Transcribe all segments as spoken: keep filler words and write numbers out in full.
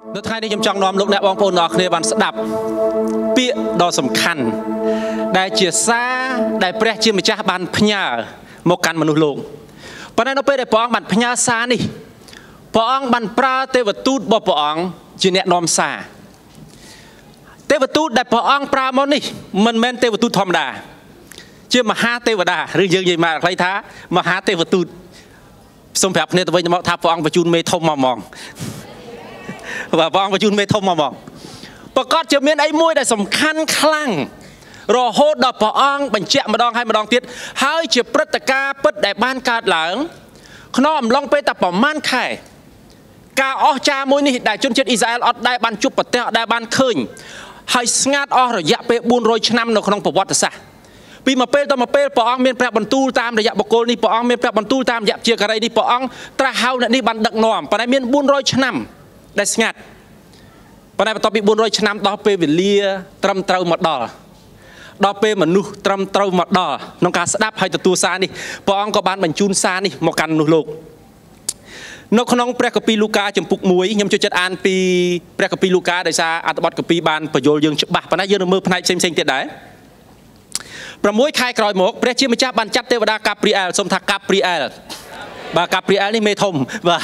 នៅថ្ងៃនេះខ្ញុំចង់នាំលោកអ្នកបងប្អូនទាំងអស់គ្នាបានស្ដាប់ពាក្យដ៏សំខាន់ដែលជាសារដែលព្រះជាម្ចាស់បានផ្ញើមកកាន់មនុស្សលោកប៉ុន្តែនៅពេលដែលព្រះអង្គបានផ្ញើសារនេះព្រះអង្គបានប្រើទេវទូតរបស់ព្រះអង្គជាអ្នកនាំសារទេវទូតដែលព្រះអង្គប្រើមកនេះមិនមែនទេវទូតធម្មតាជាមហាទេវតាឬយើងនិយាយមកខ្លីថាមហាទេវទូតសូមប្រាប់គ្នាទៅវិញទៅមកថាព្រះអង្គបញ្ជូនមេធំមកហ្មងបាទព្រះអង្គបញ្ជូនមេធំមកហ្មងប្រកាសជាមានអីមួយដែលសំខាន់ខ្លាំងរហូតដល់ព្រះអង្គបញ្ជាក់ម្ដងហើយម្ដងទៀតហើយជាព្រឹត្តិការណ៍ពិតដែលបានកើតឡើងក្នុងអំឡុងពេលតែប្រមាណខែការអស្ចារ្យមួយនេះដែលជនជាតិអ៊ីស្រាអែលអត់ដែលបានជួបប្រទះអត់ដែលបានឃើញហើយស្ងាត់អស់រយៈពេលបួនរយឆ្នាំនៅក្នុងប្រវត្តិសាស្ត្រពីមួយពេលទៅមួយពេលព្រះអង្គមានព្រះបន្ទូលតាមរយៈបុគ្គលនេះព្រះអង្គមានព្រះបន្ទូលតាមរយៈជាការីនេះព្រះអង្គត្រាស់ហៅអ្នកនេះបានដឹកនាំប៉ុន្តែមានបួនរយឆ្នាំដែលស្ងាត់ប៉ុន្តែបន្ទាប់ពីបួនរយឆ្នាំដល់ពេលវេលាត្រឹមត្រូវមកដល់ដល់ពេលមនុស្សត្រឹមត្រូវមកដល់ក្នុងការស្ដាប់ហើយទទួលសារនេះព្រះអង្គក៏បានបញ្ជូនសារនេះមកកាន់មនុស្សលោកនៅក្នុងព្រះគម្ពីរលូកាចំពុកមួយខ្ញុំចូលចិត្តអានពីព្រះគម្ពីរលូកាដោយសារអត្ថបទគម្ពីរបានបញ្យល់យើងច្បាស់ប៉ុន្តែយើងនឹងមើលផ្នែកផ្សេងៗទៀតដែរប្រាំមួយខែក្រោយមកព្រះជាម្ចាស់បានចាត់ទេវតាកាព្រីអែលសូមថាកាព្រីអែលបាទកាព្រីអែលនេះមេធំបាទ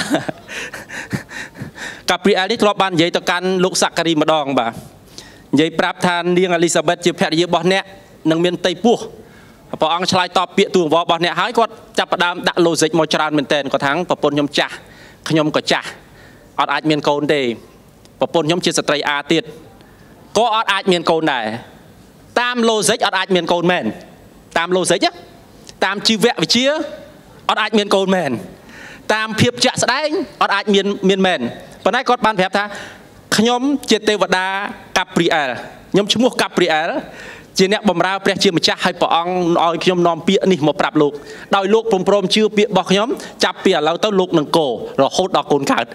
កាព្រីអែលនេះធ្លាប់បាននិយាយទៅកាន់លោកសាការីម្ដងបាទនិយាយប្រាប់ថានាងអេលីសាបេតជាភរិយារបស់អ្នកនឹងមានផ្ទៃពោះព្រះអង្គឆ្លើយតបពាក្យទូលវរបស់អ្នកហើយគាត់ចាប់ផ្ដើមដាក់ឡូហ្សិកមកច្រើនមែនទែនគាត់ថាប្រពន្ធខ្ញុំចាស់ខ្ញុំក៏ចាស់អត់អាចមានកូនទេប្រពន្ធខ្ញុំជាស្ត្រីអាទៀតក៏អត់អាចមានកូនដែរតាមឡូហ្សិកអត់អាចមានកូនមែនតាមឡូហ្សិកតាមជីវវិទ្យាអត់អាចមានកូនមែនតាមភាពជាក់ស្ដែងអត់អាចមានមានមែនប៉ុន្តែគាត់បានប្រាប់ថាខ្ញុំជាទេវតាកាព្រីអែលខ្ញុំឈ្មោះកាព្រីអែលជាអ្នកបម្រើព្រះជាម្ចាស់ឲ្យព្រះអង្គឲ្យខ្ញុំនាំពាក្យនេះមកប្រាប់លោកដោយលោកព្រមព្រមជឿពាក្យរបស់ខ្ញុំចាប់ពីឥឡូវទៅលោកនឹងកោរហូតដល់កូនកើត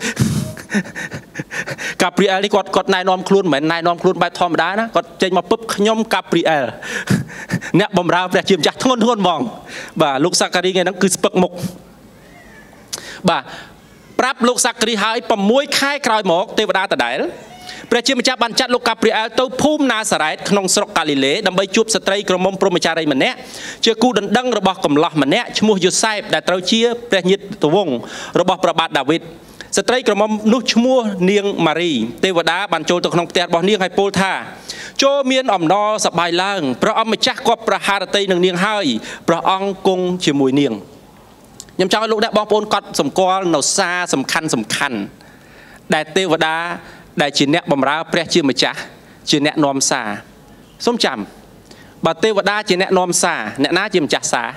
កាព្រីអែលនេះគាត់គាត់ណែនាំខ្លួនមិនមែនណែនាំខ្លួនបែបធម្មតាណាគាត់ចេញមកពឹបខ្ញុំកាព្រីអែលអ្នកបម្រើព្រះជាម្ចាស់ធ្ងន់ធ្ងរហ្មងបាទលោកសាការីថ្ងៃហ្នឹងគឺស្ពឹកមុខបាទប្រាប់លោកសាការីហើយប្រាំមួយខែក្រោយមកទេវតាដដែលព្រះជាម្ចាស់បានចាត់លោកកាព្រីអែលទៅភូមិណាសារ៉េតក្នុងស្រុកកាលីលេដើម្បីជួបស្ត្រីក្រមុំព្រហ្មចារីម្នាក់ជាគូដណ្ដឹងរបស់កំឡោះម្នាក់ឈ្មោះយូសែបដែលត្រូវជាព្រះញាតិវង្សរបស់ព្រះបាទដាវីតស្ត្រីក្រមុំនោះឈ្មោះនាងម៉ារីទេវតាបានចូលទៅក្នុងផ្ទះរបស់នាងហើយពោលថាចូលមានអំណរសប្បាយឡើងព្រះអង្គម្ចាស់គប់ប្រហារតីនឹងនាងហើយព្រះអង្គគង់ជាមួយនាងខ្ញុំចង់ឲ្យលោកអ្នកបងប្អូនកត់សម្គាល់នៅសារសំខាន់សំខាន់ដែលទេវតាដែលជាអ្នកបម្រើព្រះជាម្ចាស់ជាអ្នកនាំសារសូមចាំបើទេវតាជាអ្នកនាំសារអ្នកណាជាម្ចាស់សារ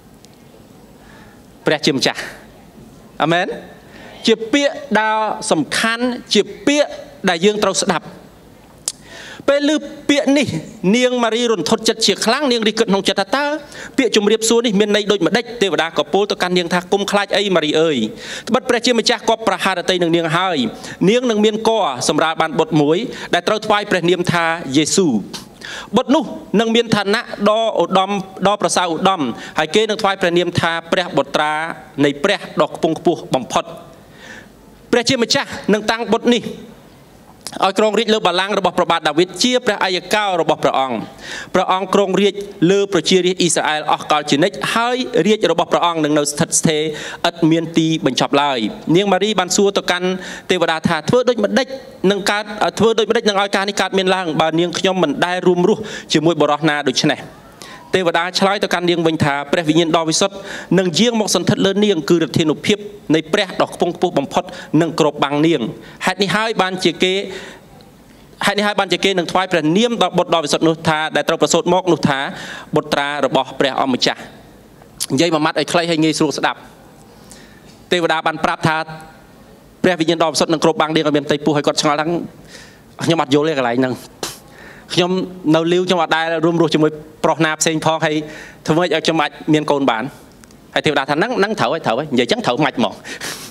ព្រះជាម្ចាស់អាមែនជាពាក្យដែលសំខាន់ជាពាក្យដែលយើងត្រូវស្ដាប់ពេលឮពាក្យនេះនាងម៉ារីរន្ធត់ចិត្តជាខ្លាំងនាងរីគិតក្នុងចិត្តថាតើពាក្យជំរាបសួរនេះមានន័យដូចម្ដេចទេវតាក៏ពោលទៅកាន់នាងថាគុំខ្លាចអីម៉ារីអើយត្បិតព្រះជាម្ចាស់ក៏ប្រហារតីនឹងនាងហើយនាងនឹងមានគភ៌សម្រាប់បានបុត្រមួយដែលត្រូវថ្វាយព្រះនាមថាយេស៊ូបុត្រនោះនឹងមានឋានៈដ៏ឧត្តមដ៏ប្រសើរឧត្តមហើយគេនឹងថ្វាយព្រះនាមថាព្រះបុត្រានៃព្រះដ៏ខ្ពង់ខ្ពស់បំផុតព្រះជាម្ចាស់នឹងតាំងបុត្រនេះឲ្យគ្រងរាជ្យលើបល្ល័ង្ករបស់ព្រះបាទដាវីតជាព្រះអាយកោរបស់ព្រះអង្គព្រះអង្គគ្រងរាជ្យលើប្រជារាស្ត្រអ៊ីស្រាអែលអស់កលជានិច្ចហើយរាជ្យរបស់ព្រះអង្គនឹងនៅស្ថិតស្ថេរឥតមានទីបញ្ចប់ឡើយនាងម៉ារីបានសួរទៅកាន់ទេវតាថាធ្វើដូចម្ដេចនឹងកើតធ្វើដូចម្ដេចនឹងឲ្យការនេះកើតមានឡើងបើនាងខ្ញុំមិនដែលរួមរស់ជាមួយបរិសណាដូច្នេះទេវតាឆ្លើយទៅកាន់នាងវិញថាព្រះវិញ្ញាណដ៏វិសុទ្ធនឹងយាងមកសន្ធិដ្ឋលើនាងគឺឫទ្ធានុភាពនៃព្រះដ៏ខ្ពង់ខ្ពស់បំផុតនឹងគ្របបាំងនាងហេតុនេះហើយបានជាគេហេតុនេះហើយបានជាគេនឹងថ្វាយព្រះនាមដល់បុត្រដ៏វិសុទ្ធនោះថាដែលត្រូវប្រសូតមកនោះថាបុត្រារបស់ព្រះអម្ចាស់និយាយមួយម៉ាត់ឲ្យខ្លីឲ្យងាយស្រួលស្ដាប់ទេវតាបានប្រាប់ថាព្រះវិញ្ញាណដ៏វិសុទ្ធនឹងគ្របបាំងនាងឲ្យមានផ្ទៃពោះឲ្យគាត់ឆ្ងល់ថាខ្ញុំអត់យល់ទេកន្លែងហ្នឹងខ្ញុំនៅលីវខ្ញុំអត់ដែលរួមរស់ជាមួយប្រុសណាផ្សេងផងហើយធ្វើម៉េចឲ្យខ្ញុំអាចមានកូនបានហើយទេវតាថាហ្នឹងហ្នឹងត្រូវហើយត្រូវហើយនិយាយចឹងត្រូវមាច់មក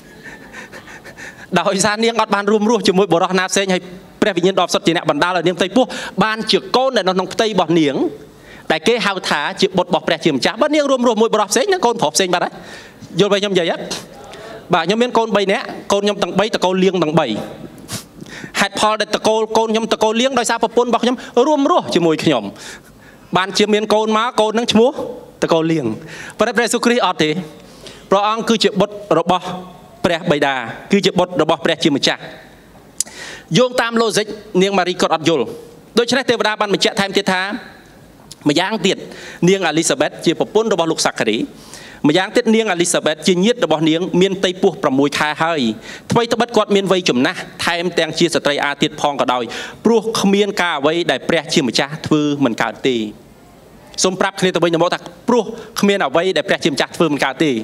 ដោយសារនាងអត់បានរួមរស់ជាមួយបរិសណាផ្សេងហើយព្រះវិញ្ញាណដ៏សុទ្ធជាអ្នកបណ្ដាលឲ្យនាងផ្ទៃពោះបានជាកូនដែលនៅក្នុងផ្ទៃរបស់នាងដែលគេហៅថាជាបុត្ររបស់ព្រះជាម្ចាស់បើនាងរួមរស់មួយបរិសផ្សេងនឹងកូនប្រុសផ្សេងបាត់ហើយយល់បើខ្ញុំនិយាយហ៎បាទខ្ញុំមានកូនបីនាក់កូនខ្ញុំទាំងបីតកូនលៀងទាំងបី អហេតុផលដែលតកូលកូនខ្ញុំតកូលលៀងដោយសារប្រពន្ធរបស់ខ្ញុំរួមរស់ជាមួយខ្ញុំបានជាមានកូនមកកូននឹងឈ្មោះតកូលលៀងប៉ុន្តែព្រះយេស៊ូវគ្រីស្ទអត់ទេព្រះអង្គគឺជាបុត្ររបស់ព្រះបិតាគឺជាបុត្ររបស់ព្រះជាម្ចាស់យោងតាម logic នាងម៉ារីគាត់អត់យល់ដូច្នេះទេវតាបានបញ្ជាក់ថែមទៀតថាម្យ៉ាងទៀតនាង Elizabeth ជាប្រពន្ធរបស់លោកសាការីម្យ៉ាងទៀតនាង Elizabeth ជាញាតិរបស់នាងមានផ្ទៃពោះប្រាំមួយខែហើយថ្មីត្បិតគាត់មានវ័យចំណាស់ថែមទាំងជាស្ត្រីអាទៀតផងក៏ដោយព្រោះគ្មានការអ្វីដែលព្រះជាម្ចាស់ធ្វើមិនកើតទេសូមប្រាប់គ្នាទៅវិញទៅមកថាព្រោះគ្មានអ្វីដែលព្រះជាម្ចាស់ធ្វើមិនកើតទេ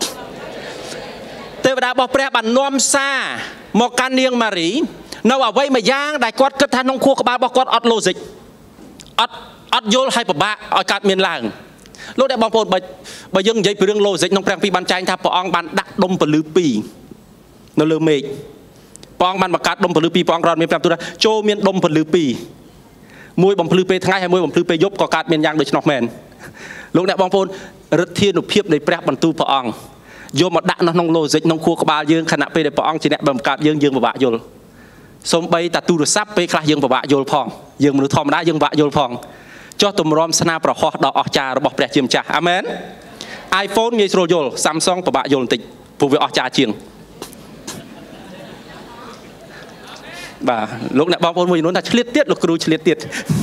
ទេវតារបស់ព្រះបាននាំសារមកកាន់នាងម៉ារីនៅអ្វីមួយយ៉ាងដែលគាត់គិតថាក្នុងខួរក្បាលរបស់គាត់អត់ logic អត់អត់យល់ឲ្យពិបាកឲ្យកើតមានឡើងលោកអ្នកបងប្អូនបើបើយើងនិយាយពីរឿង logic ក្នុងព្រះគម្ពីរបានចែងថាព្រះអង្គបានដាក់ដុំពលឺពីរនៅលើមេឃព្រះអង្គបានបង្កើតដុំពលឺពីរព្រះអង្គរត់មានប្រាប់ទូថាចូលមានដុំពលឺពីរមួយបំភ្លឺពេលថ្ងៃហើយមួយបំភ្លឺពេលយប់ក៏កើតមានយ៉ាងដូច្នោះមែនលោកអ្នកបងប្អូនឫទ្ធានុភាពនៃព្រះបន្ទូលព្រះអង្គយកមកដាក់នៅក្នុង logic ក្នុងខួរក្បាលយើងខណៈពេលដែលព្រះអង្គជាអ្នកបង្កើតយើងយើងពិបាកយល់សូម្បីតែទូរស័ព្ទពេលខ្លះយើងពិបាកយល់ផងយើងមនុស្សធម្មតាយើងពិបាកយល់ផងចុះទម្រាំស្នាប្រហោះដ៏អស្ចារ្យរបស់ព្រះជាម្ចាស់អាមែន iPhone ងាយស្រួលយល់ Samsung ពិបាកយល់បន្តិចព្រោះវាអស្ចារ្យជាងបាទលោកអ្នកបងប្អូនមួយចំនួនថាឆ្លៀតទៀតលោកគ្រូឆ្លៀតទៀត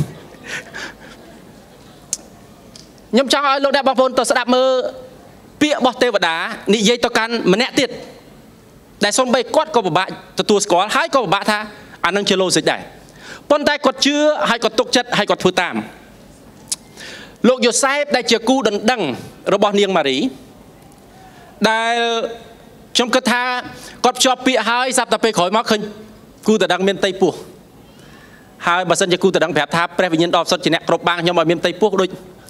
ខ្ញុំចង់ឲ្យលោកអ្នកបងប្អូនទៅស្ដាប់មើលពាក្យរបស់ទេវតានិយាយទៅកាន់ម្នាក់ទៀតដែលសូម្បីគាត់ក៏ពិបាកទទួលស្គាល់ហើយក៏ពិបាកថាអានឹងជា logic ដែរប៉ុន្តែគាត់ជឿហើយគាត់ទុកចិត្តហើយគាត់ធ្វើតាមលោកយូសែបដែលជាគូដណ្ដឹងរបស់នាងម៉ារីដែលខ្ញុំគិតថាគាត់ភ្ជាប់ពាក្យហើយស្រាប់តែពេលក្រោយមកឃើញគូដណ្ដឹងមានផ្ទៃពោះហើយបើសិនជាគូដណ្ដឹងប្រាប់ថាព្រះវិញ្ញាណដ៏បរិសុទ្ធជាអ្នកគ្រប់បាំងខ្ញុំឲ្យមានផ្ទៃពោះដូច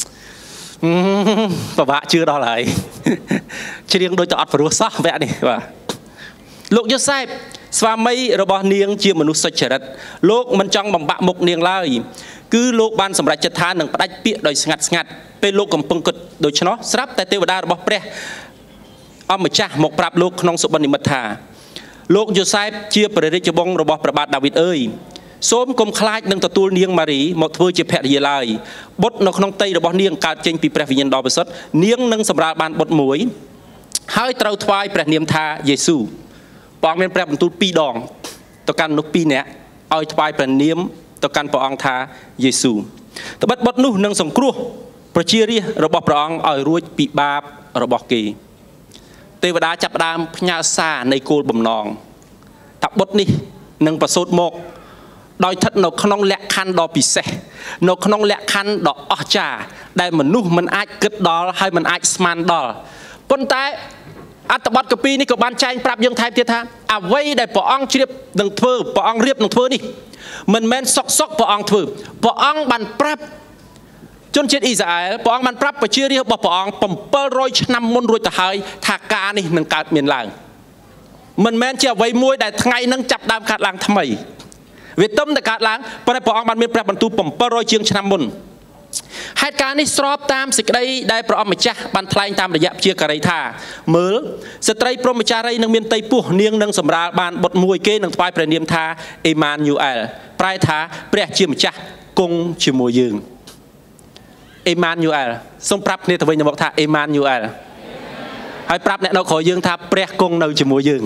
ពិបាកជឿដល់ហើយច្រៀងដូចទៅអត់ព្រោះសោះវគ្គនេះបាទលោកយូសែបស្វាមីរបស់នាងជាមនុស្សសុចរិតលោកមិនចង់បំបាក់មុខនាងឡើយគឺលោកបានសម្រេចចិត្តថានឹងផ្ដាច់ពាក្យដោយស្ងាត់ស្ងាត់ពេលលោកកំពុងគិតដូច្នោះស្រាប់តែទេវតារបស់ព្រះអម្ចាស់មកប្រាប់លោកក្នុងសុបិននិមិត្តថាលោកយូសែបជាព្រះរាជវង្សរបស់ព្រះបាទដាវីតអើយសូមកុំខ្លាចនឹងទទួលនាងម៉ារីមកធ្វើជាភរិយាឡើយបុត្រនៅក្នុងតីរបស់នាងកើតចេញពីព្រះវិញ្ញាណដ៏បរិសុទ្ធនាងនឹងសម្រាលបានបុត្រមួយហើយត្រូវថ្វាយព្រះនាមថាយេស៊ូព្រះអង្គមានព្រះបន្ទូលពីរដងទៅកាន់មនុស្សពីរនាក់ឲ្យថ្វាយព្រះនាមទៅកាន់ព្រះអង្គថាយេស៊ូត្បិតបុត្រនោះនឹងសង្គ្រោះប្រជារាស្ត្ររបស់ព្រះអង្គឲ្យរួចពីបាបរបស់គេទេវតាចាប់ផ្ដើមផ្ញើសារនៃគោលបំណងថាបុត្រនេះនឹងប្រសូតមកដោយស្ថិតនៅក្នុងលក្ខខណ្ឌដ៏ពិសេសនៅក្នុងលក្ខខណ្ឌដ៏អស្ចារ្យដែលមនុស្សមិនអាចគិតដល់ហើយមិនអាចស្មានដល់ប៉ុន្តែអត្ថបទកាពីនេះក៏បានចែងប្រាប់យើងថែមទៀតថាអ្វីដែលព្រះអង្គជ្រាបនឹងធ្វើព្រះអង្គរៀបនឹងធ្វើនេះមិនមែនសុកសុកព្រះអង្គធ្វើព្រះអង្គបានប្រាប់ជនជាតិអ៊ីស្រាអែលព្រះអង្គបានប្រាប់ប្រជារាស្ត្ររបស់ព្រះអង្គbảyរយឆ្នាំមុនរួចទៅហើយថាការនេះនឹងកើតមានឡើងមិនមែនជាអ្វីមួយដែលថ្ងៃនឹងចាប់ដើមកើតឡើងថ្មីវាទំតែកើតឡើងប៉ុន្តែព្រះអង្គបានមានព្រះបន្ទូលbảyរយជាងឆ្នាំមុនហេតុការណ៍នេះស្របតាមសេចក្តីដែលព្រះអង្គម្ចាស់បានថ្លែងតាមរយៈព្យាការីថាមើលស្ត្រីព្រហ្មចារីនឹងមានផ្ទៃពោះនាងនឹងសម្រាលបានបុត្រមួយគេនឹងថ្វាយព្រះនាមថាអេម៉ានយូអែលប្រែថាព្រះជាម្ចាស់គង់ជាមួយយើងអេម៉ានយូអែលសូមប្រាប់គ្នាទៅវិញទៅមកថាអេម៉ានយូអែលហើយប្រាប់អ្នកនៅក្រោយយើងថាព្រះគង់នៅជាមួយយើង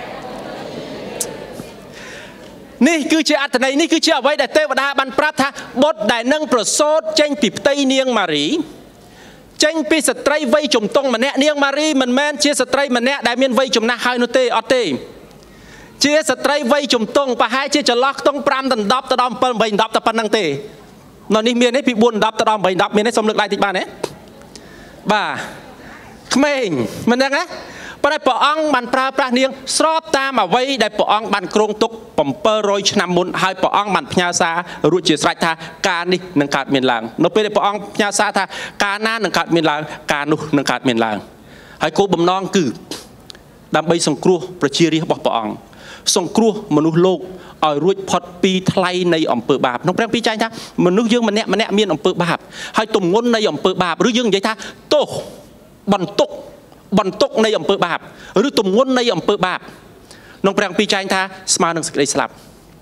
នេះគឺជាអត្ថន័យនេះគឺជាអ្វីដែលទេវតាបានប្រាប់ថាបុត្រដែលនឹងប្រសូតចេញពីផ្ទៃនាងម៉ារីចេញពីស្ត្រីវ័យជំទង់ម្នាក់នាងម៉ារីមិនមែនជាស្ត្រីម្នាក់ដែលមានវ័យចំណាស់ហើយនោះទេអត់ទេជាស្ត្រីវ័យជំទង់ប្រហែលជាចន្លោះខ្ទង់5ដល់10ទៅដល់7 8 10តែប៉ុណ្្នឹងទេនៅនេះមានទេពី4 10ទៅដល់8 10មានទេសូមលើកដៃតិចបានទេបាទក្មេងមិនដឹងណាប៉ុន្តែព្រះអង្គបានប្រើប្រាស់នាងស្របតាមអ្វីដែលព្រះអង្គបានគ្រោងទុកbảyរយឆ្នាំមុនហើយព្រះអង្គបានផ្ញើសាររួចជាស្រេចថាការនេះនឹងកើតមានឡើងនៅពេលដែលព្រះអង្គផ្ញើសារថាការណានឹងកើតមានឡើងការនោះនឹងកើតមានឡើងហើយគោលបំណងគឺដើម្បីសង្គ្រោះប្រជារាស្ត្ររបស់ព្រះអង្គសង្គ្រោះមនុស្សលោកឲ្យរួចផុតពីថ្លៃនៃអំពើបាបក្នុងព្រះគម្ពីរចែងថាមនុស្សយើងម្នាក់ម្នាក់មានអំពើបាបហើយទម្ងន់នៃអំពើបាបឬយើងនិយាយថាទោសបន្ទុកបន្ទុកនៃអំពើបាបឬទម្ងន់នៃអំពើបាបក្នុងព្រះគម្ពីរចែងថាស្មើនឹងសេចក្តីស្លាប់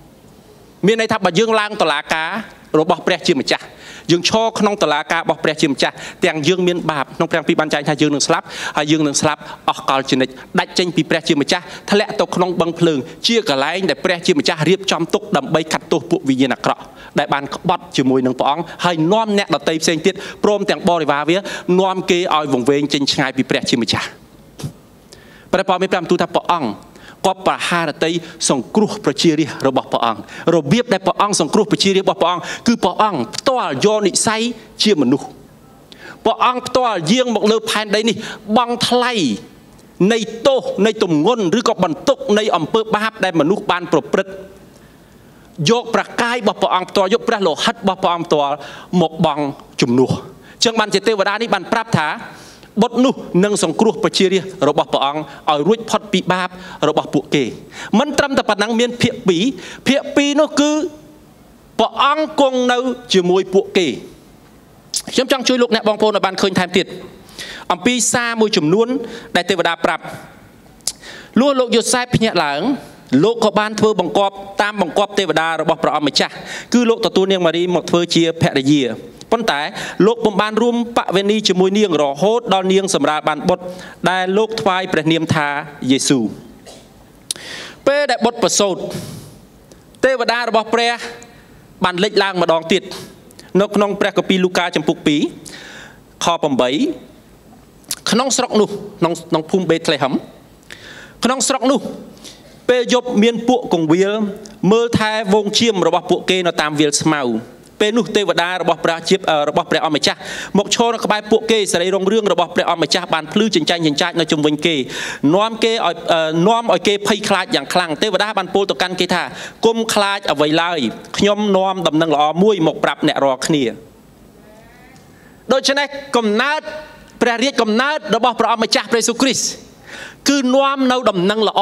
មានន័យថាបើយើងឡើងតុលាការរបស់ព្រះជាម្ចាស់យើងឈរក្នុងតុលាការរបស់ព្រះជាម្ចាស់ទាំងយើងមានបាបក្នុងព្រះពីបានចែងថាយើងនឹងស្លាប់ហើយយើងនឹងស្លាប់អស់កលជានិច្ចដាច់ចេញពីព្រះជាម្ចាស់ធ្លាក់ទៅក្នុងបឹងភ្លើងជាកន្លែងដែលព្រះជាម្ចាស់រៀបចំទុកដើម្បីកាត់ទោសពួកវិញ្ញាណអាក្រក់ដែលបានក្បត់ជាមួយនឹងព្រះអង្គហើយនាំអ្នកដទៃផ្សេងទៀតព្រមទាំងបរិវារវានាំគេឲ្យវង្វេងចេញឆ្ងាយពីព្រះជាម្ចាស់ព្រះព័ត៌មានព្រះបន្ទូលថាព្រះអង្គក៏ប្រហារតីសង្គ្រោះប្រជារាស្ត្ររបស់ព្រះអង្គរបៀបដែលព្រះអង្គសង្គ្រោះប្រជារាស្ត្ររបស់ព្រះអង្គគឺព្រះអង្គផ្ទាល់យកនិស្ស័យជាមនុស្សព្រះអង្គផ្ទាល់យាងមកលើផែនដីនេះបង់ថ្លៃនៃទោសនៃទម្ងន់ឬក៏បន្ទុកនៃអំពើបាបដែលមនុស្សបានប្រព្រឹត្តយកប្រកាយរបស់ព្រះអង្គផ្ទាល់យកព្រះលោហិតរបស់ព្រះអង្គផ្ទាល់មកបង់ជំនួសអញ្ចឹងបានជាទេវតានេះបានប្រាប់ថាបុត្រនោះនឹងសង្គ្រោះប្រជារាស្ត្ររបស់ព្រះអង្គឲ្យរួចផុតពីបាបរបស់ពួកគេមិនត្រឹមតែប៉ុណ្ណឹងមានភាគពីរភាគពីរនោះគឺព្រះអង្គគង់នៅជាមួយពួកគេខ្ញុំចង់ជួយលោកអ្នកបងប្អូនឲ្យបានឃើញថែមទៀតអំពីសារមួយចំនួនដែលទេវតាប្រាប់លុះលោកយូសែបភ្ញាក់ឡើងលោកក៏បានធ្វើបង្គាប់តាមបង្គាប់ទេវតារបស់ព្រះអង្គម្ចាស់គឺលោកទទួលនាងម៉ារីមកធ្វើជាភរិយាប៉ុន្តែលោកពុំបានរួមបវេនីជាមួយនាងរហូតដល់នាងសម្រាលបានបុត្រដែលលោកថ្វាយព្រះនាមថាយេស៊ូពេលដែលបុត្រប្រសូតទេវតារបស់ព្រះបានលេចឡើងម្ដងទៀតនៅក្នុងព្រះគម្ពីរលូកាចំពុកពីរខ8ក្នុងស្រុកនោះក្នុងក្នុងភូមិបេតលេហឹមក្នុងស្រុកនោះពេលយប់មានពួកកង្វាលមើលថែវងឈាមរបស់ពួកគេនៅតាមវាលស្មៅពេលនោះទេវតារបស់ព្រះជារបស់ព្រះអម្ចាស់មកឈរនៅក្បែរពួកគេសេរីរុងរឿងរបស់ព្រះអម្ចាស់បានភ្លឺចិញ្ចាញចិញ្ចាចនៅជុំវិញគេនាំគេឲ្យនាំឲ្យគេភ័យខ្លាចយ៉ាងខ្លាំងទេវតាបានពោលទៅកាន់គេថាគុំខ្លាចអ្វីឡើយខ្ញុំនាំដំណឹងល្អមួយមកប្រាប់អ្នករាល់គ្នាដូច្នេះកំណើតព្រះរាជកំណើតរបស់ព្រះអម្ចាស់ព្រះយេស៊ូវគ្រីស្ទគឺនាំនៅដំណឹងល្អ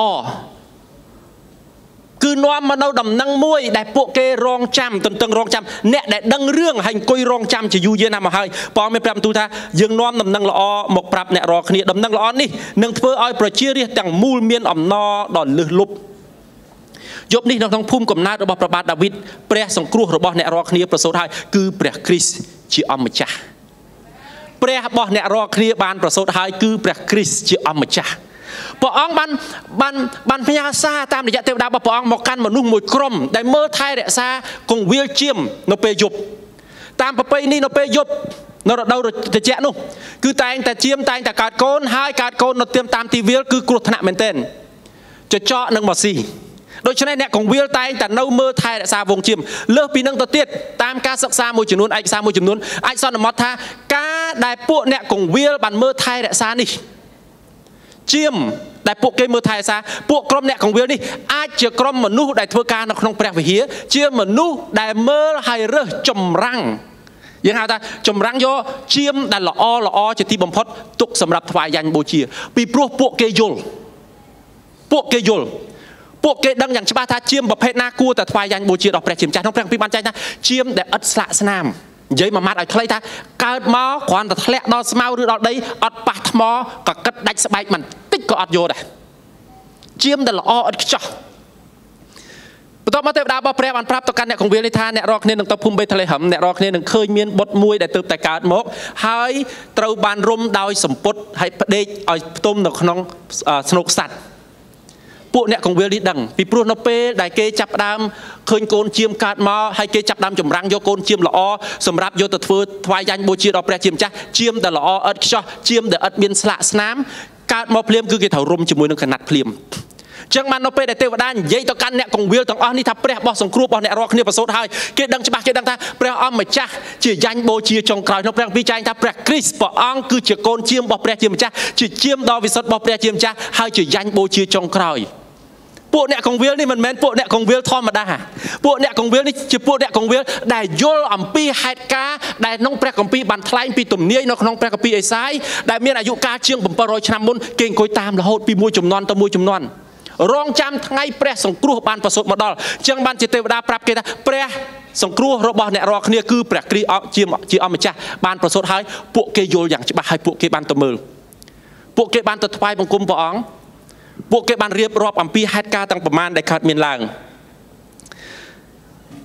គឺនាំមកនៅដំណឹងមួយដែលពួកគេរងចាំទន្ទឹងរងចាំអ្នកដែលដឹងរឿងហើយអង្គុយរងចាំជាយូរយារណាស់មកហើយព្រះមានប្រាប់បន្ទូលថាយើងនាំដំណឹងល្អមកប្រាប់អ្នករាល់គ្នាដំណឹងល្អនេះនឹងធ្វើឲ្យប្រជារាស្ត្រទាំងមូលមានអំណរដ៏លើសលប់យប់នេះនៅក្នុងភូមិកំណើតរបស់ព្រះបាទដាវីតព្រះសង្គ្រោះរបស់អ្នករាល់គ្នាប្រសូតហើយគឺព្រះគ្រីស្ទជាអម្ចាស់ព្រះរបស់អ្នករាល់គ្នាបានប្រសូតហើយគឺព្រះគ្រីស្ទជាអម្ចាស់ព្រះអង្គបានបានបានផ្ញើសារតាមរយៈទេវតារបស់ព្រះអង្គមកកាន់មនុស្សមួយក្រុមដែលមើលថែរក្សាគង្វាលជៀមនៅពេលយប់តាមប្រពៃនេះនៅពេលយប់នៅរដូវត្រជាក់នោះគឺតែងតែជៀមតែងតែកើតកូនហើយកើតកូននៅទៀមតាមទីវាលគឺគ្រោះថ្នាក់មែនទែនចចកនឹងមកស៊ីដូច្នេះអ្នកកង្វាលតែងតែនៅមើលថែរក្សាវងជៀមលើសពីនឹងទៅទៀតតាមការសិក្សាមួយចំនួនឯកសារមួយចំនួនអាចសន្មតថាការដែលពួកអ្នកកង្វាលបានមើលថែរក្សានេះជៀមដែលពួកគេមើលថែរក្សាពួកក្រុមអ្នកកង្វាលនេះអាចជាក្រុមមនុស្សដែលធ្វើការនៅក្នុងព្រះវិហារជាមនុស្សដែលមើលហើយរើសចម្រាំងយើងហៅថាចម្រាំងយកជៀមដែលល្អល្អជាទីបំផុតទុកសម្រាប់ថ្វាយយ៉ាញ់បូជាពីព្រោះពួកគេយល់ពួកគេយល់ពួកគេដឹងយ៉ាងច្បាស់ថាជៀមប្រភេទណាគួរតែថ្វាយយ៉ាញ់បូជាដល់ព្រះជាម្ចាស់ក្នុងព្រះគម្ពីរបានចែងថាជៀមដែលឥតស្លាកស្នាមនិយាយមួយម៉ាត់ឲ្យខ្លីថាកើតមកគ្រាន់តែធ្លាក់ដល់ស្មៅឬដល់ដីអត់ប៉ះថ្មក៏កិតដាច់ស្បែកបន្តិចក៏អត់យកដែរជៀមដែលល្អឥតខ្ចោះបន្ទាប់មកទេវតារបស់ព្រះបានប្រាប់ទៅកាន់អ្នកកង្វាលនេះថាអ្នករាល់គ្នានឹងទៅភូមិបេតលេហឹមអ្នករាល់គ្នានឹងឃើញមានបុត្រមួយដែលទើបតែកើតមកហើយត្រូវបានរុំដោយសម្ពុតហើយផ្ដេកឲ្យផ្ទុំនៅក្នុងស្នូកសត្វពួកអ្នកកង្វាលនេះដឹងពីព្រោះនៅពេលដែលគេចាប់ផ្ដើមឃើញកូនជៀមកើតមកហើយគេចាប់ផ្ដើមចម្រាំងយកកូនជៀមល្អសម្រាប់យកទៅធ្វើថ្វាយយ៉ាញ់បូជាដល់ព្រះជាម្ចាស់ជៀមដែលល្អឥតខ្ចោះជៀមដែលឥតមានស្លាកស្នាមកើតមកភ្លាមគឺគេត្រូវរុំជាមួយនឹងកណាត់ភ្លាមចឹងបាននៅពេលដែលទេវតានិយាយទៅកាន់អ្នកកង្វាលទាំងអស់នេះថាព្រះរបស់សង្គ្រោះរបស់អ្នករាល់គ្នាប្រសូតហើយគេដឹងច្បាស់គេដឹងថាព្រះអង្គម្ចាស់ជាយ៉ាញ់បូជាចុងក្រោយក្នុងព្រះគម្ពីរចែងថាព្រះគ្រីស្ទព្រះអង្គគឺជាកូនជៀមរបស់ព្រះជាម្ចាស់ជាជៀមដ៏វិសុទ្ធរបស់ព្រះជាម្ចាស់ហើយជាយ៉ាញ់បូជាចុងក្រោយពួកអ្នកកង្វាលនេះមិនមែនពួកអ្នកកង្វាលធម្មតាពួកអ្នកកង្វាលនេះជាពួកអ្នកកង្វាលដែលយល់អំពីហេតុការណ៍ដែលក្នុងព្រះគម្ពីរបានថ្លែងពីទំនាយនៅក្នុងព្រះគម្ពីរអេសាយដែលមានអាយុកាលជាងbảy trămឆ្នាំមុនគេអង្គុយតាមរហូតពីមួយចំនួនទៅមួយចំនួនរងចាំថ្ងៃព្រះសង្គ្រោះបានប្រសូតមកដល់អញ្ចឹងបានជាទេវតាប្រាប់គេថាព្រះសង្គ្រោះរបស់អ្នករាល់គ្នាគឺព្រះគ្រីស្ទជាជាអម្ចាស់បានប្រសូតហើយពួកគេយល់យ៉ាងច្បាស់ហើយពួកគេបានទៅមើលពួកគេបានទៅថ្វាយបង្គំព្រះអង្គពួកគេបានរៀបរាប់អំពីហេតុការណ៍ទាំងប្រមាណដែលកើតមានឡើង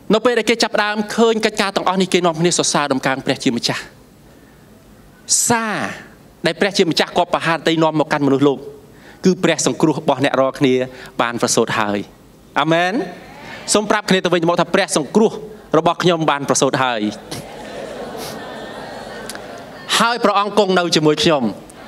នៅពេលដែលគេចាប់ដើមឃើញកិច្ចការទាំងអស់នេះគេនាំគ្នាសរសើរដំកើងព្រះជាម្ចាស់សារដែលព្រះជាម្ចាស់គាត់ប្រហារតីនាំមកកាន់មនុស្សលោកគឺព្រះសង្គ្រោះរបស់អ្នករាល់គ្នាបានប្រសូតហើយអាមែនសូមប្រាប់គ្នាទៅវិញទៅមកថាព្រះសង្គ្រោះរបស់ខ្ញុំបានប្រសូតហើយហើយព្រះអង្គគង់នៅជាមួយខ្ញុំ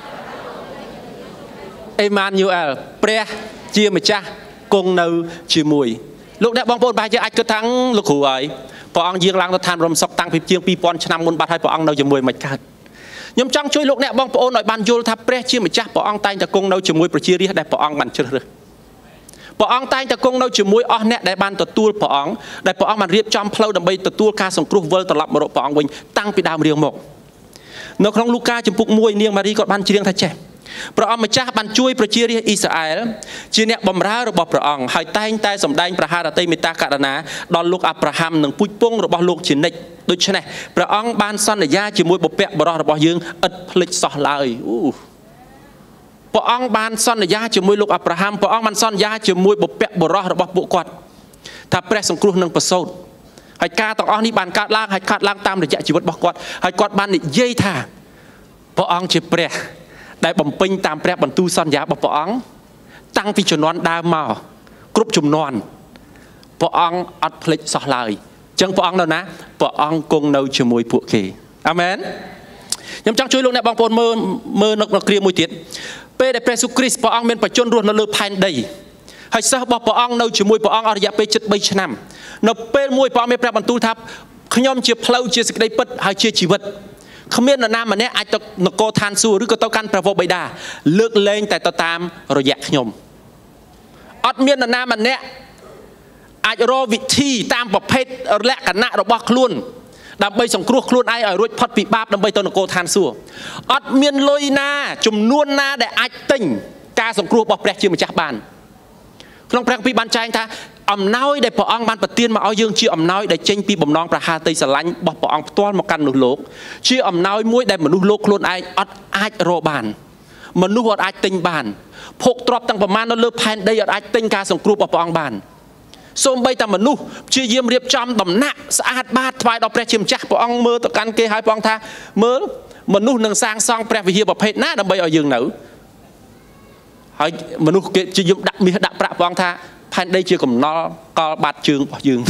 អេម៉ានូអែលព្រះជាម្ចាស់គង់នៅជាមួយលោកអ្នកបងប្អូនប្រហែលជាអាចគិតថាលោកគ្រូហើយព្រះអង្គយាងឡើងទៅឋានបរមសុខតាំងពីជាងពីរពាន់ឆ្នាំមុនបាត់ហើយព្រះអង្គនៅជាមួយមិនកើតខ្ញុំចង់ជួយលោកអ្នកបងប្អូនឲ្យបានយល់ថាព្រះជាម្ចាស់ព្រះអង្គតែងតែគង់នៅជាមួយប្រជារាស្ត្រដែលព្រះអង្គបានជ្រើសរើសព្រះអង្គតែងតែគង់នៅជាមួយអស់អ្នកដែលបានទទួលព្រះអង្គដែលព្រះអង្គបានរៀបចំផ្លូវដើម្បីទទួលការសង្គ្រោះវិលត្រឡប់មករកព្រះអង្គវិញតាំងពីដើមរៀងមកនៅក្នុងលូកាចំពុកមួយនាងម៉ារីគាត់បានច្រៀងថាចេះព្រះអង្គម្ចាស់បានជួយប្រជារាស្ត្រអ៊ីស្រាអែលជាអ្នកបម្រើរបស់ព្រះអង្គហើយតែងតែសម្ដែងប្រហារតីមេត្តាករុណាដល់លោកអាប់រ៉ាហាំនិងពូជពងរបស់លោកជានិច្ចដូច្នេះព្រះអង្គបានសន្យាជាមួយបុព្វបុរសរបស់យើងឥតភ្លេចសោះឡើយអូព្រះអង្គបានសន្យាជាមួយលោកអាប់រ៉ាហាំព្រះអង្គបានសន្យាជាមួយបុព្វបុរសរបស់ពួកគាត់ថាព្រះសង្គ្រោះនឹងប្រសូតហើយការទាំងអស់នេះបានកើតឡើងហើយកើតឡើងតាមរយៈជីវិតរបស់គាត់ហើយគាត់បាននិយាយថាព្រះអង្គជាព្រះដែលបំពេញតាមព្រះបន្ទូលសន្យារបស់ព្រះអង្គតាំងពីជំនាន់ដើមមកគ្រប់ជំនាន់ព្រះអង្គអត់ភ្លេចសោះឡើយអញ្ចឹងព្រះអង្គនៅណាព្រះអង្គគង់នៅជាមួយពួកគេអាមែនខ្ញុំចង់ជួយលោកអ្នកបងប្អូនមើលមើលនៅក្នុងគ្រាមួយទៀតពេលដែលព្រះយេស៊ូវគ្រីស្ទព្រះអង្គមានបច្ចុប្បន្នរស់នៅលើផែនដីហើយសិស្សរបស់ព្រះអង្គនៅជាមួយព្រះអង្គអស់រយៈពេលជិតបីឆ្នាំនៅពេលមួយព្រះអង្គមានព្រះបន្ទូលថាខ្ញុំជាផ្លូវជាសេចក្តីពិតហើយជាជីវិតគ្មាននរណាម្នាក់អាចទៅនគរឋានសួគ៌ឬក៏ទៅកាន់ព្រះវរបិតាលើកលែងតែទៅតាមរយៈខ្ញុំអត់មាននរណាម្នាក់អាចរកវិធីតាមប្រភេទលក្ខណៈរបស់ខ្លួនដើម្បីសង្គ្រោះខ្លួនឯងឲ្យរួចផុតពីបាបដើម្បីទៅនគរឋានសួគ៌អត់មានលុយណាចំនួនណាដែលអាចទិញការសង្គ្រោះរបស់ព្រះជាម្ចាស់បានក្នុងព្រះគម្ពីរបានចែងថាអំណោយដែលព្រះអង្គបានប្រទានមកឲ្យយើងជាអំណោយដែលចេញពីបំណងប្រហារតីស្រឡាញ់របស់ព្រះអង្គផ្ទាល់មកកាន់មនុស្សលោកជាអំណោយមួយដែលមនុស្សលោកខ្លួនឯងអត់អាចរកបានមនុស្សអត់អាចទិញបានភោគទ្រព្យទាំងប្រមាណនៅលើផែនដីអត់អាចទិញការសង្គ្រោះរបស់ព្រះអង្គបានសូម្បីតែមនុស្សព្យាយាមរៀបចំដំណាក់ស្អាតបាតថ្វាយដល់ព្រះជាម្ចាស់ព្រះអង្គមើលទៅកាន់គេហើយព្រះអង្គថាមើលមនុស្សនឹងសាងសង់ព្រះវិហារប្រភេទណាដើម្បីឲ្យយើងនៅហើយមនុស្សគេព្យាយាមដាក់មាសដាក់ប្រាក់ព្រះអង្គថាផែនដីជាកំណល់កលបាត់ជើងរបស់យើង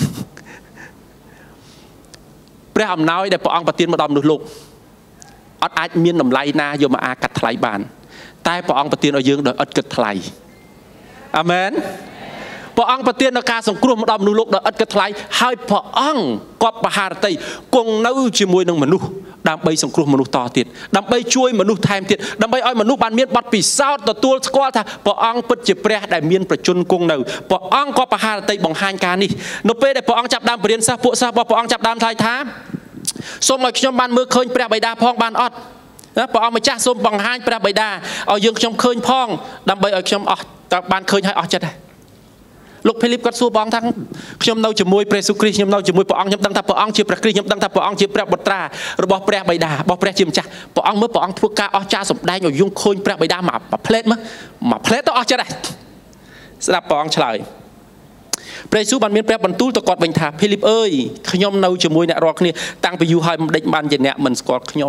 ព្រះអំណោយដែលព្រះអង្គប្រទានមកដល់មនុស្សលោកអត់អាចមានតម្លៃណាយកមកអាចកាត់ថ្លៃបានតែព្រះអង្គប្រទានឲ្យយើងដោយឥតគិតថ្លៃអាមែនព្រះអង្គប្រទានដល់ការសង្គ្រោះមកដល់មនុស្សលោកដោយឥតគិតថ្លៃហើយព្រះអង្គក៏បហារតីគង់នៅជាមួយនឹងមនុស្សដើម្បីសង្គ្រោះមនុស្សតទៀតដើម្បីជួយមនុស្សថែមទៀតដើម្បីឲ្យមនុស្សបានមានបទពិសោធន៍ទទួលស្គាល់ថាព្រះអង្គពិតជាព្រះដែលមានប្រជញ្ញគង់នៅព្រះអង្គក៏បហារតីបង្ហាញការនេះនៅពេលដែលព្រះអង្គចាប់ដើមបរៀនសិស្សពួកសិស្សរបស់ព្រះអង្គចាប់ដើមថ្លែងថាសូមឲ្យខ្ញុំបានមើលឃើញព្រះបិតាផងបានអត់ណាព្រះអង្គម្ចាស់សូមបង្ហាញព្រះបិតាឲ្យយើងខ្ញុំឃើញផងដើម្បីឲ្យខ្ញុំអស់បានឃើញឲ្យអស់ចិត្តដែរលោកភីលីបគាត់សួរបងថាខ្ញុំនៅជាមួយព្រះយេស៊ូវគ្រីស្ទខ្ញុំនៅជាមួយព្រះអង្គខ្ញុំដឹងថាព្រះអង្គជាព្រះគ្រីស្ទខ្ញុំដឹងថាព្រះអង្គជាព្រះបុត្រារបស់ព្រះបិតារបស់ព្រះជាម្ចាស់ព្រះអង្គមើលព្រះអង្គធ្វើការអស្ចារ្យសម្ដែងឲ្យយើងឃើញព្រះបិតាមកមួយផ្លេតមកមួយផ្លេតទៅអស់ចិត្តដែរស្ដាប់ព្រះអង្គឆ្លើយព្រះយេស៊ូវបានមានព្រះបន្ទូលទៅគាត់វិញថាភីលីបអើយខ្ញុំនៅជាមួយអ្នករាល់គ្នាតាំងពីយូរហើយមិនដេចបានជាអ្នកមិនស្គាល់ខ្ញុំ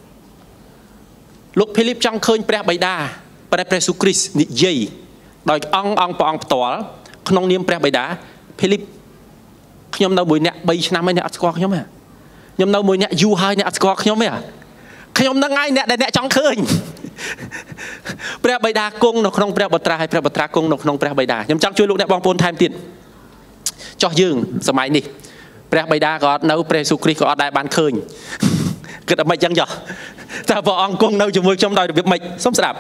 លោកភីលីបចង់ឃើញព្រះបិតាព្រះព្រះយេស៊ូវគ្រីស្ទនិយាយដោយអង្គអង្គព្រះអង្គផ្ទាល់ក្នុងនាមព្រះបិតាភីលីបខ្ញុំនៅមួយអ្នកបីឆ្នាំហើយអ្នកអត់ស្គាល់ខ្ញុំទេខ្ញុំនៅមួយអ្នកយូរហើយអ្នកអត់ស្គាល់ខ្ញុំទេខ្ញុំនឹងហើយអ្នកដែលអ្នកចង់ឃើញព្រះបិតាគង់នៅក្នុងព្រះបុត្រាហើយព្រះបុត្រាគង់នៅក្នុងព្រះបិតាខ្ញុំចង់ជួយលោកអ្នកបងប្អូនថែមទៀតចោះយើងសម័យនេះព្រះបិតាក៏អត់នៅព្រះយេស៊ូវគ្រីស្ទក៏អត់ដែរបានឃើញគិតអ្វីចឹងចោះតើព្រះអង្គគង់នៅជាមួយខ្ញុំដោយរបៀបម៉េចសូមស្ដាប់